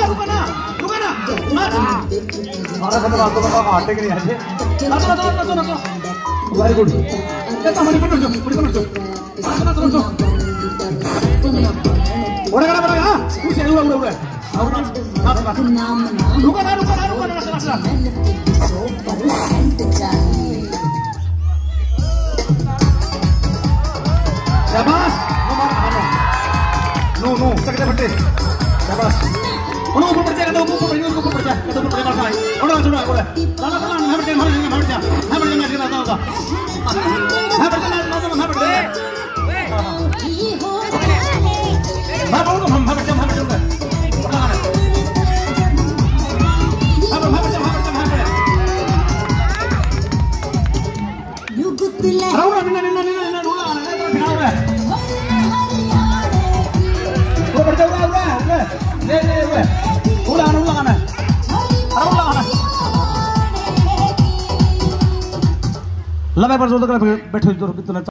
रुको ना मारा खत्म आपको पता आटे के नहीं आए नाचो वेरी गुड ये तो हमारी पकड़ जो नाचो ओरे करा बड़ा हां कुछ उड़ा रुको ना शाबाश नो सकते फटे शाबाश उन्होंने ऊपर पड़ जाएगा ऊपर पड़ जाएगा ऊपर पड़ जाएगा उन्होंने चुना बोले लाला लाला मैं बढ़ जाऊंगा होगा मैं बढ़ जाऊंगा लगा पर जोर बैठो